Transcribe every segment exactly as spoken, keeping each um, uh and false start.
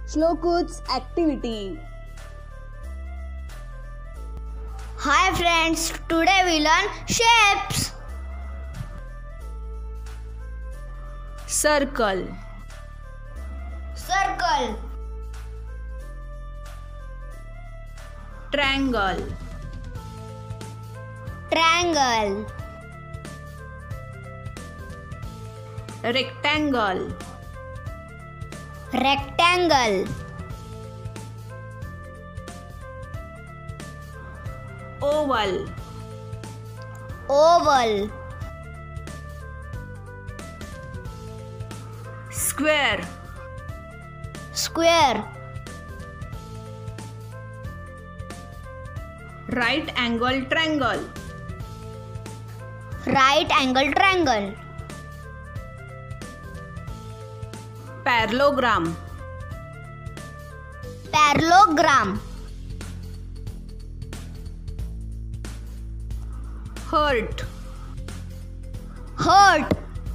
Shloku's activity. Hi friends, today we learn shapes. Circle, Circle, triangle, triangle, rectangle, rectangle, oval, oval, square, square, right angle triangle, right angle triangle, parallelogram, parallelogram, heart, heart,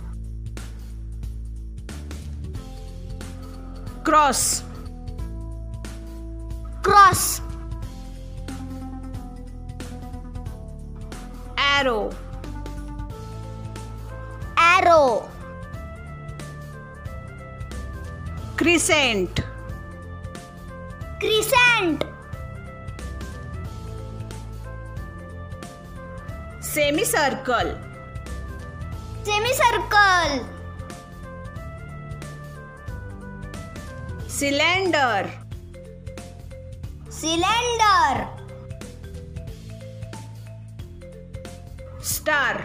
cross, cross, arrow, arrow, crescent, crescent, semicircle, semicircle, cylinder, cylinder, star,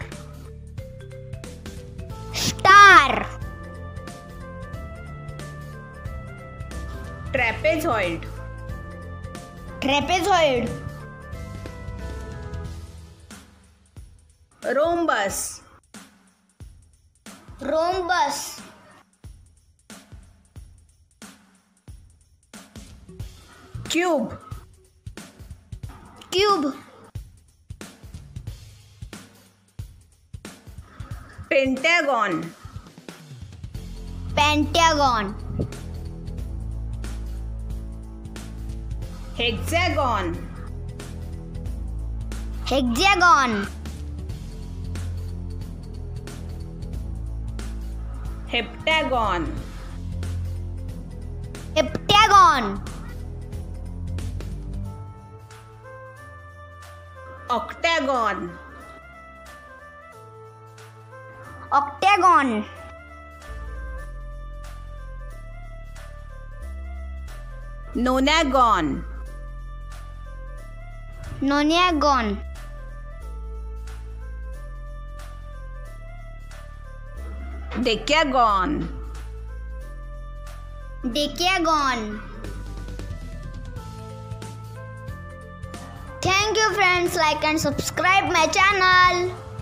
star, trapezoid, trapezoid, rhombus, rhombus, cube, cube, pentagon, pentagon, hexagon, hexagon, heptagon, heptagon, octagon, octagon, nonagon, nonagon, decagon, decagon. Thank you friends, like and subscribe my channel.